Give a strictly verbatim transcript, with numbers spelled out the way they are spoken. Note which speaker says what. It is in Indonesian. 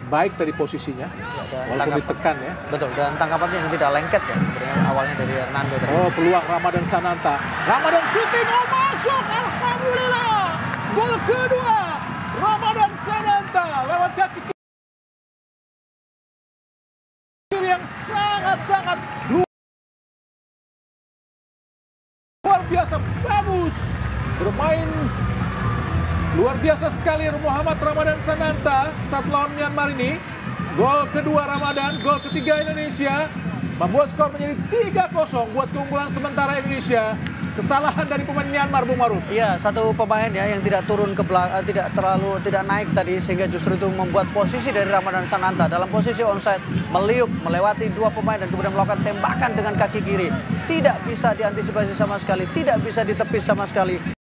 Speaker 1: baik tadi posisinya,
Speaker 2: Ya, dan
Speaker 1: walaupun
Speaker 2: tangkap,
Speaker 1: ditekan ya.
Speaker 2: betul, dan tangkapannya yang tidak lengket ya sebenarnya awalnya dari Hernando tadi.
Speaker 1: Oh, peluang Ramadan Sananta. Ramadan shooting, oh masuk, alhamdulillah. Gol kedua Ramadan Sananta lewat kaki kiri yang sangat-sangat luar biasa bagus. Bermain luar biasa sekali Muhammad Ramadan Sananta saat lawan Myanmar ini. Gol kedua Ramadan, gol ketiga Indonesia. Membuat skor menjadi tiga kosong buat keunggulan sementara Indonesia. Kesalahan dari pemain Myanmar, Bung Maruf.
Speaker 2: Iya, satu pemain ya yang tidak turun ke belakang, tidak terlalu tidak naik tadi sehingga justru itu membuat posisi dari Ramadan Sananta dalam posisi onside meliuk melewati dua pemain dan kemudian melakukan tembakan dengan kaki kiri. Tidak bisa diantisipasi sama sekali, tidak bisa ditepis sama sekali.